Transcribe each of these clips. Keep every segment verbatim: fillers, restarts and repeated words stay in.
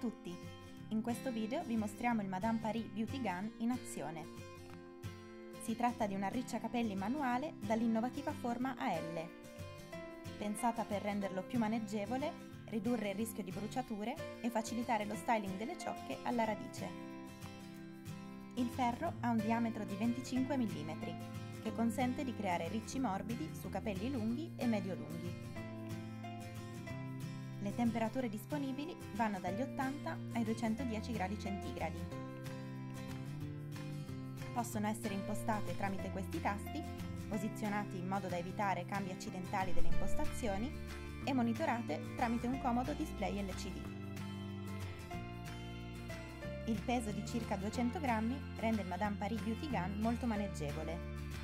tutti! In questo video vi mostriamo il Madame Paris Beauty Gun in azione. Si tratta di un'arricciacapelli manuale dall'innovativa forma a L, pensata per renderlo più maneggevole, ridurre il rischio di bruciature e facilitare lo styling delle ciocche alla radice. Il ferro ha un diametro di venticinque millimetri, che consente di creare ricci morbidi su capelli lunghi e medio-lunghi. Le temperature disponibili vanno dagli ottanta ai duecentodieci gradi centigradi. Possono essere impostate tramite questi tasti, posizionati in modo da evitare cambi accidentali delle impostazioni e monitorate tramite un comodo display L C D. Il peso di circa duecento grammi rende il Madame Paris Beauty Gun molto maneggevole.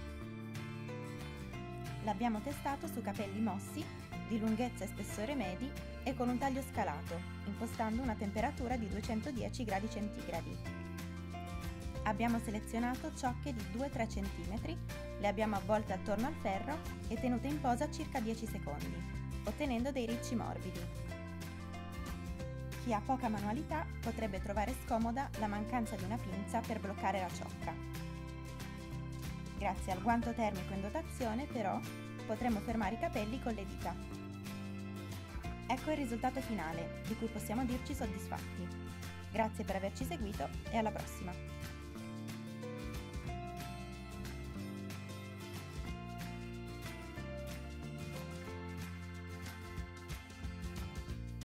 L'abbiamo testato su capelli mossi, di lunghezza e spessore medi e con un taglio scalato, impostando una temperatura di duecentodieci gradi centigradi. Abbiamo selezionato ciocche di due tre centimetri, le abbiamo avvolte attorno al ferro e tenute in posa circa dieci secondi, ottenendo dei ricci morbidi. Chi ha poca manualità potrebbe trovare scomoda la mancanza di una pinza per bloccare la ciocca. Grazie al guanto termico in dotazione, però, potremo fermare i capelli con le dita. Ecco il risultato finale, di cui possiamo dirci soddisfatti. Grazie per averci seguito e alla prossima!